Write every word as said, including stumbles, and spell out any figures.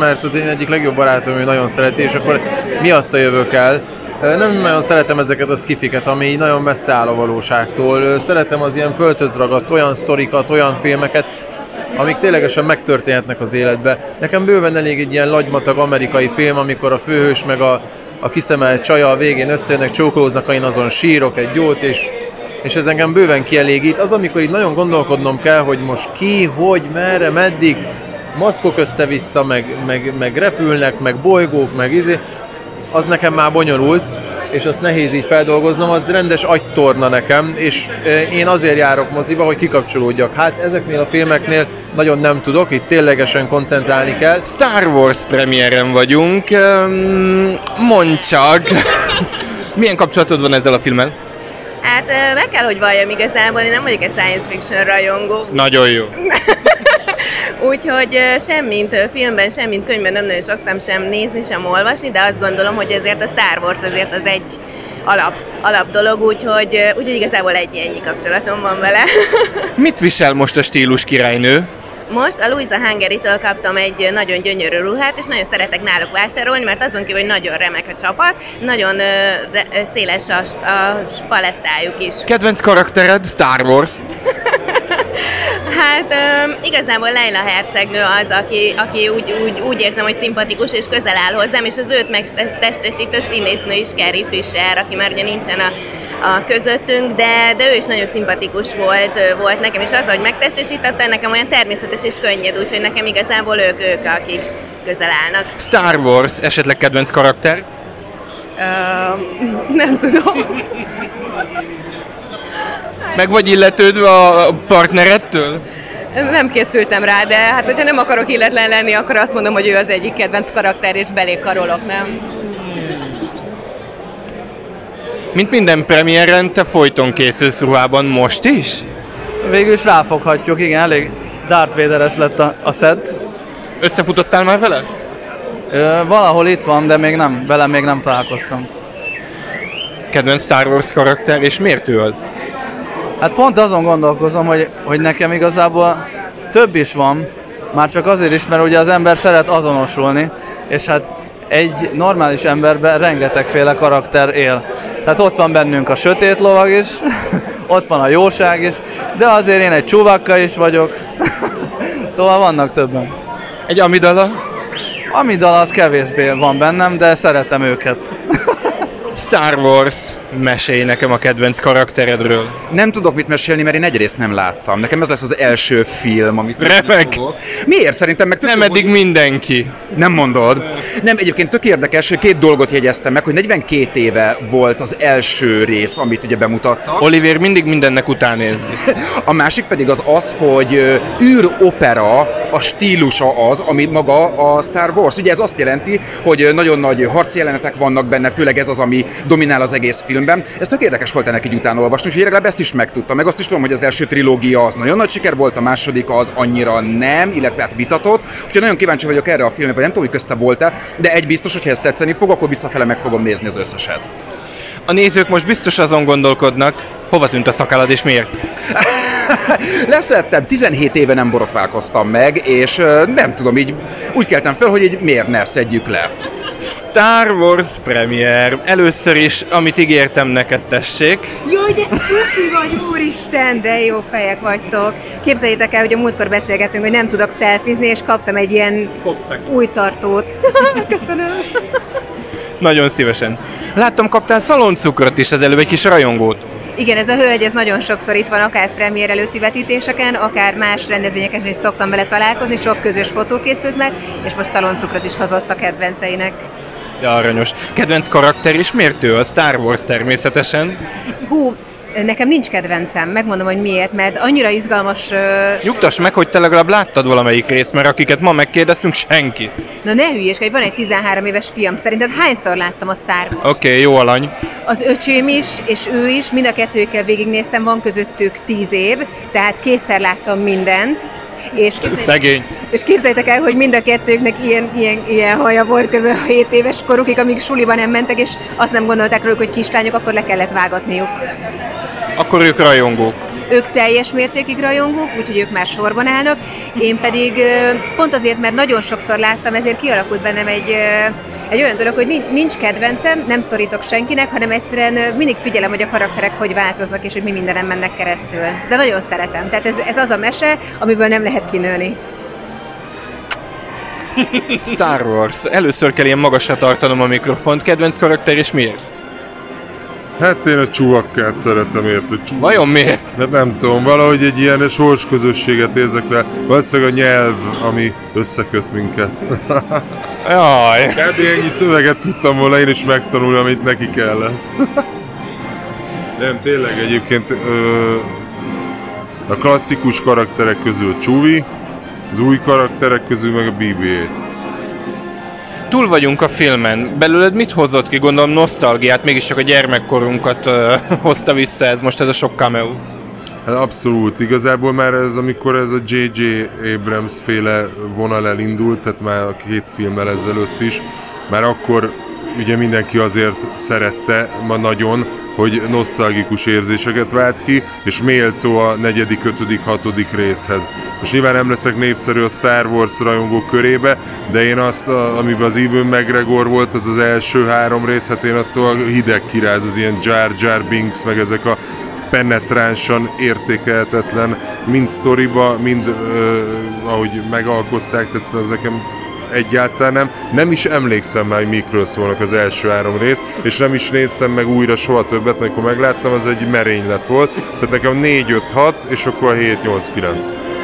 mert az én egyik legjobb barátom, ő nagyon szereti, és akkor miatta jövök el. Nem nagyon szeretem ezeket a skifiket, ami nagyon messze áll a valóságtól. Szeretem az ilyen földhöz ragadt olyan sztorikat, olyan filmeket, amik ténylegesen megtörténhetnek az életbe. Nekem bőven elég egy ilyen lagymatag amerikai film, amikor a főhős meg a, a kiszemelt csaja a végén összejönnek, csókolóznak, én azon sírok egy jót, és, és ez engem bőven kielégít. Az, amikor itt nagyon gondolkodnom kell, hogy most ki, hogy, merre, meddig, maszkok össze-vissza, meg, meg, meg repülnek, meg bolygók, meg izé, az nekem már bonyolult, és azt nehéz így feldolgoznom, az rendes agytorna nekem, és én azért járok moziba, hogy kikapcsolódjak. Hát ezeknél a filmeknél nagyon nem tudok, itt ténylegesen koncentrálni kell. Star Wars premiéren vagyunk, mondd csak, milyen kapcsolatod van ezzel a filmmel? Hát meg kell, hogy valljam igazából, én nem vagyok egy science fiction rajongó. Nagyon jó. Úgyhogy semmint filmben, semmint könyvben nem nagyon szoktam sem nézni, sem olvasni, de azt gondolom, hogy ezért a Star Wars azért az egy alap, alap dolog, úgyhogy, úgyhogy igazából egy ennyi kapcsolatom van vele. Mit visel most a stílus királynő? Most a Louisa Hungary-től kaptam egy nagyon gyönyörű ruhát, és nagyon szeretek náluk vásárolni, mert azon kívül, hogy nagyon remek a csapat, nagyon uh, széles a, a palettájuk is. Kedvenc karaktered Star Wars? Hát um, igazából Leila hercegnő az, aki, aki úgy, úgy, úgy érzem, hogy szimpatikus és közel áll hozzám, és az őt megtestesítő színésznő is Carrie Fisher, aki már ugye nincsen a, a közöttünk, de, de ő is nagyon szimpatikus volt, volt nekem, és az, hogy megtestesítette, nekem olyan természetes és könnyed, úgyhogy nekem igazából ők, ők akik közel állnak. Star Wars, esetleg kedvenc karakter? Um, nem tudom. Meg vagy illetődve a partnerettől? Nem készültem rá, de hát hogyha nem akarok illetlen lenni, akkor azt mondom, hogy ő az egyik kedvenc karakter, és belé karolok, nem? Mint minden premiéren, te folyton készülsz ruhában most is? Végül is ráfoghatjuk, igen, elég Darth Vader-es lett a, a set. Összefutottál már vele? Ö, valahol itt van, de még nem, vele még nem találkoztam. Kedvenc Star Wars karakter, és miért ő az? Hát pont azon gondolkozom, hogy, hogy nekem igazából több is van, már csak azért is, mert ugye az ember szeret azonosulni, és hát egy normális emberben rengetegféle karakter él. Tehát ott van bennünk a sötét lovag is, ott van a jóság is, de azért én egy Chewbacca is vagyok, szóval vannak többen. Egy Amidala? Amidala az kevésbé van bennem, de szeretem őket. Star Wars, mesélj nekem a kedvenc karakteredről. Nem tudok mit mesélni, mert én egyrészt nem láttam. Nekem ez lesz az első film, amit... Remek! Miért? Szerintem meg... Nem eddig mindenki. Nem mondod? Nem, egyébként tök érdekes, hogy két dolgot jegyeztem meg, hogy negyvenkét éve volt az első rész, amit ugye bemutattak. Oliver mindig mindennek utánéz. A másik pedig az az, hogy űropera a stílusa az, ami maga a Star Wars. Ugye ez azt jelenti, hogy nagyon nagy harci jelenetek vannak benne, főleg ez az, ami dominál az egész filmben. Ez tök érdekes volt ennek így utána olvasni, úgyhogy legalább ezt is megtudtam. Meg azt is tudom, hogy az első trilógia az nagyon nagy siker volt, a második az annyira nem, illetve hát vitatott. Úgyhogy nagyon kíváncsi vagyok erre a filmre, vagy nem tudom, hogy közte voltál, de egy biztos, hogy ha ezt tetszeni fog, akkor visszafele meg fogom nézni az összeset. A nézők most biztos azon gondolkodnak, hova tűnt a szakálad és miért? Leszettem, tizenhét éve nem borotválkoztam meg, és nem tudom, így úgy keltem fel, hogy így miért ne szedjük le. Star Wars premier. Először is, amit ígértem neked, tessék. Jaj, de szupi vagy, úristen, de jó fejek vagytok. Képzeljétek el, hogy a múltkor beszélgettünk, hogy nem tudok szelfizni, és kaptam egy ilyen új tartót. Köszönöm. Nagyon szívesen. Láttam, kaptál szaloncukrot is az előbb, egy kis rajongót. Igen, ez a hölgy, ez nagyon sokszor itt van, akár premier előtti vetítéseken, akár más rendezvényeken is szoktam vele találkozni, sok közös fotó készült meg, és most szaloncukrot is hozott a kedvenceinek. De aranyos. Kedvenc karakter, és miért ő? A Star Wars természetesen. Hú, nekem nincs kedvencem, megmondom, hogy miért, mert annyira izgalmas... Uh... Nyugtass meg, hogy te legalább láttad valamelyik részt, mert akiket ma megkérdeztünk, senki. Na ne hülyéskedj, van egy tizenhárom éves fiam, szerinted hányszor láttam a Star Wars? Oké, okay, jó alany. Az öcsém is, és ő is, mind a kettőkkel végignéztem, van közöttük tíz év, tehát kétszer láttam mindent. És szegény. És képzeljétek el, hogy mind a kettőknek ilyen, ilyen, ilyen haja volt kb. hét éves korukig, amíg suliban nem mentek, és azt nem gondolták róluk, hogy kislányok, akkor le kellett vágatniuk. Akkor ők rajongók. Ők teljes mértékig rajongók, úgyhogy ők már sorban állnak, én pedig pont azért, mert nagyon sokszor láttam, ezért kialakult bennem egy, egy olyan dolog, hogy nincs kedvencem, nem szorítok senkinek, hanem egyszerűen mindig figyelem, hogy a karakterek hogy változnak, és hogy mi mindenem mennek keresztül. De nagyon szeretem. Tehát ez, ez az a mese, amiből nem lehet kinőni. Star Wars. Először kell ilyen magasra tartanom a mikrofont. Kedvenc karakter és miért? Hát én a Chewbaccát szeretem érte. Vajon miért? Hát nem tudom, valahogy egy ilyen sorsközösséget érzek le. Valószínűleg a nyelv, ami összeköt minket. Jaj. Kb. Ennyi szöveget tudtam volna én is megtanulni, amit neki kellett. Nem, tényleg egyébként ö, a klasszikus karakterek közül Chewie, az új karakterek közül meg a bé bé eight. Túl vagyunk a filmen. Belőled mit hozott ki? Gondolom nosztalgiát, mégis csak a gyermekkorunkat uh, hozta vissza ez most ez a sok cameo. Hát abszolút. Igazából már ez, amikor ez a jé jé Abrams féle vonal elindult, tehát már a két filmmel ezelőtt is, már akkor ugye mindenki azért szerette ma nagyon, hogy nosztalgikus érzéseket vált ki, és méltó a negyedik, ötödik, hatodik részhez. Most nyilván nem leszek népszerű a Star Wars rajongók körébe, de én azt, amiben az Ewan McGregor volt, az az első három rész, hát én attól hideg kiráz, az ilyen Jar Jar Binks, meg ezek a penetránsan értékelhetetlen, mind sztoriba, mind uh, ahogy megalkották, tehát ezeken egyáltalán nem. Nem is emlékszem már, hogy mikről szólnak az első három rész, és nem is néztem meg újra soha többet, amikor megláttam, az egy merénylet volt. Tehát nekem négy, öt, hat, és akkor hét, nyolc, kilenc.